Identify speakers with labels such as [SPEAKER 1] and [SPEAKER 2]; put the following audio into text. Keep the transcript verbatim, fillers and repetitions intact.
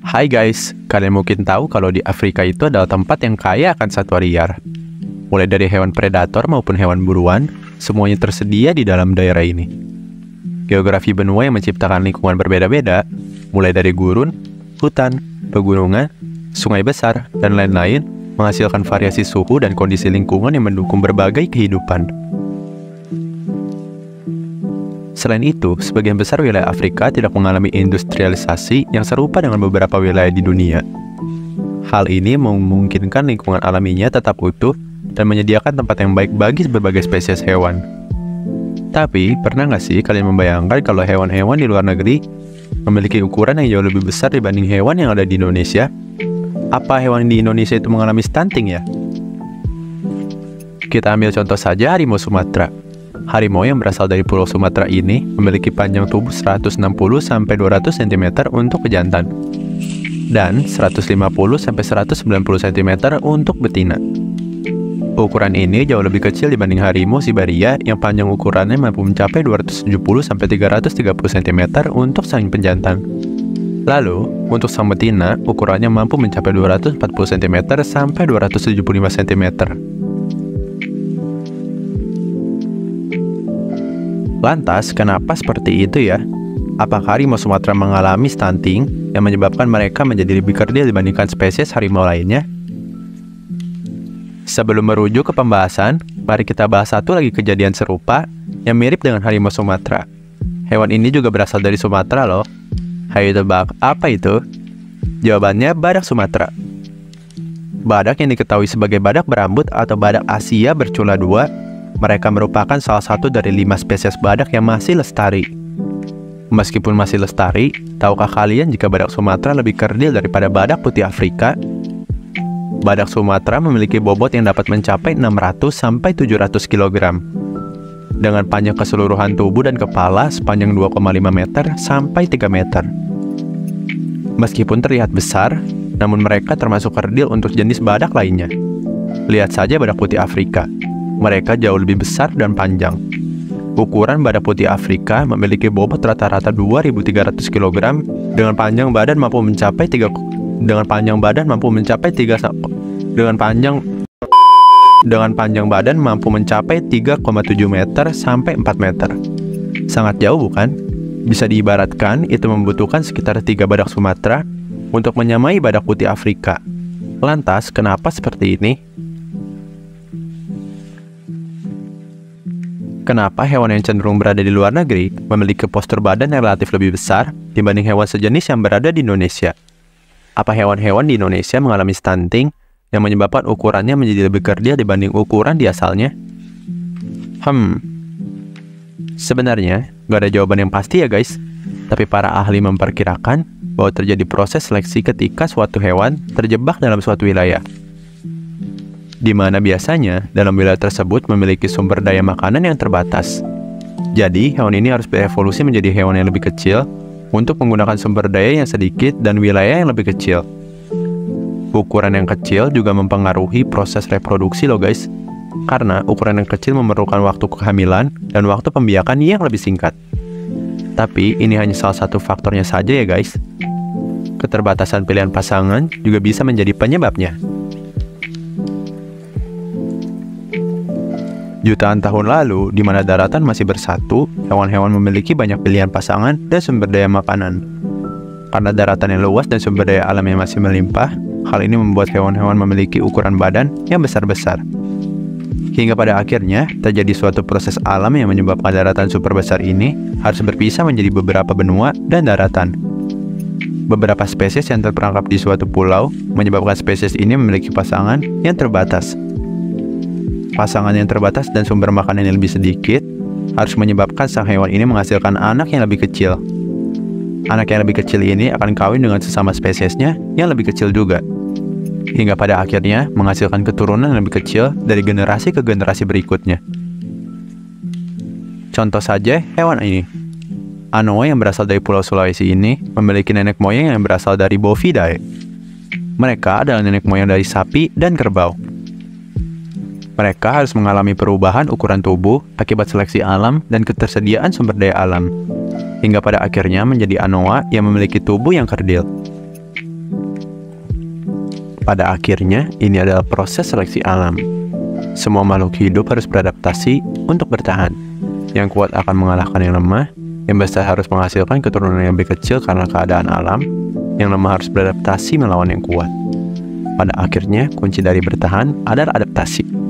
[SPEAKER 1] Hai guys, kalian mungkin tahu kalau di Afrika itu adalah tempat yang kaya akan satwa liar. Mulai dari hewan predator maupun hewan buruan, semuanya tersedia di dalam daerah ini. Geografi benua yang menciptakan lingkungan berbeda-beda, mulai dari gurun, hutan, pegunungan, sungai besar, dan lain-lain, menghasilkan variasi suhu dan kondisi lingkungan yang mendukung berbagai kehidupan. Selain itu, sebagian besar wilayah Afrika tidak mengalami industrialisasi yang serupa dengan beberapa wilayah di dunia. Hal ini memungkinkan lingkungan alaminya tetap utuh dan menyediakan tempat yang baik bagi berbagai spesies hewan. Tapi, pernah nggak sih kalian membayangkan kalau hewan-hewan di luar negeri memiliki ukuran yang jauh lebih besar dibanding hewan yang ada di Indonesia? Apa hewan di Indonesia itu mengalami stunting ya? Kita ambil contoh saja harimau Sumatera. Harimau yang berasal dari Pulau Sumatera ini memiliki panjang tubuh seratus enam puluh sampai dua ratus sentimeter untuk pejantan dan seratus lima puluh sampai seratus sembilan puluh sentimeter untuk betina. Ukuran ini jauh lebih kecil dibanding harimau Siberia yang panjang ukurannya mampu mencapai dua ratus tujuh puluh sampai tiga ratus tiga puluh sentimeter untuk sang penjantan. Lalu, untuk sang betina, ukurannya mampu mencapai dua ratus empat puluh sentimeter sampai dua ratus tujuh puluh lima sentimeter. Lantas, kenapa seperti itu ya? Apakah harimau Sumatera mengalami stunting yang menyebabkan mereka menjadi lebih kerdil dibandingkan spesies harimau lainnya? Sebelum merujuk ke pembahasan, mari kita bahas satu lagi kejadian serupa yang mirip dengan harimau Sumatera. Hewan ini juga berasal dari Sumatera loh. Hayo tebak, apa itu? Jawabannya badak Sumatera. Badak yang diketahui sebagai badak berambut atau badak Asia bercula dua, mereka merupakan salah satu dari lima spesies badak yang masih lestari. Meskipun masih lestari, tahukah kalian jika badak Sumatera lebih kerdil daripada badak putih Afrika? Badak Sumatera memiliki bobot yang dapat mencapai enam ratus sampai tujuh ratus kilogram. Dengan panjang keseluruhan tubuh dan kepala sepanjang dua koma lima meter sampai tiga meter. Meskipun terlihat besar, namun mereka termasuk kerdil untuk jenis badak lainnya. Lihat saja badak putih Afrika. Mereka jauh lebih besar dan panjang. Ukuran badak putih Afrika memiliki bobot rata-rata dua ribu tiga ratus kilogram dengan panjang badan mampu mencapai tiga dengan panjang badan mampu mencapai tiga dengan panjang dengan panjang badan mampu mencapai tiga koma tujuh meter sampai empat meter. Sangat jauh bukan? Bisa diibaratkan itu membutuhkan sekitar tiga badak Sumatera untuk menyamai badak putih Afrika. Lantas, kenapa seperti ini? Kenapa hewan yang cenderung berada di luar negeri memiliki postur badan yang relatif lebih besar dibanding hewan sejenis yang berada di Indonesia? Apa hewan-hewan di Indonesia mengalami stunting yang menyebabkan ukurannya menjadi lebih kerdil dibanding ukuran di asalnya? Hmm, sebenarnya gak ada jawaban yang pasti ya guys, tapi para ahli memperkirakan bahwa terjadi proses seleksi ketika suatu hewan terjebak dalam suatu wilayah, di mana biasanya dalam wilayah tersebut memiliki sumber daya makanan yang terbatas. Jadi, hewan ini harus berevolusi menjadi hewan yang lebih kecil untuk menggunakan sumber daya yang sedikit dan wilayah yang lebih kecil. Ukuran yang kecil juga mempengaruhi proses reproduksi loh guys, karena ukuran yang kecil memerlukan waktu kehamilan dan waktu pembiakan yang lebih singkat. Tapi, ini hanya salah satu faktornya saja ya guys. Keterbatasan pilihan pasangan juga bisa menjadi penyebabnya. Jutaan tahun lalu, di mana daratan masih bersatu, hewan-hewan memiliki banyak pilihan pasangan dan sumber daya makanan. Karena daratan yang luas dan sumber daya alam yang masih melimpah, hal ini membuat hewan-hewan memiliki ukuran badan yang besar-besar. Hingga pada akhirnya, terjadi suatu proses alam yang menyebabkan daratan super besar ini harus berpisah menjadi beberapa benua dan daratan. Beberapa spesies yang terperangkap di suatu pulau menyebabkan spesies ini memiliki pasangan yang terbatas. Pasangan yang terbatas dan sumber makanan yang lebih sedikit harus menyebabkan sang hewan ini menghasilkan anak yang lebih kecil. Anak yang lebih kecil ini akan kawin dengan sesama spesiesnya yang lebih kecil juga, hingga pada akhirnya menghasilkan keturunan yang lebih kecil dari generasi ke generasi berikutnya. Contoh saja hewan ini. Anoa yang berasal dari Pulau Sulawesi ini memiliki nenek moyang yang berasal dari Bovidae. Mereka adalah nenek moyang dari sapi dan kerbau. Mereka harus mengalami perubahan ukuran tubuh akibat seleksi alam dan ketersediaan sumber daya alam, hingga pada akhirnya menjadi anoa yang memiliki tubuh yang kerdil. Pada akhirnya, ini adalah proses seleksi alam. Semua makhluk hidup harus beradaptasi untuk bertahan. Yang kuat akan mengalahkan yang lemah, yang besar harus menghasilkan keturunan yang lebih kecil karena keadaan alam, yang lemah harus beradaptasi melawan yang kuat. Pada akhirnya, kunci dari bertahan adalah adaptasi.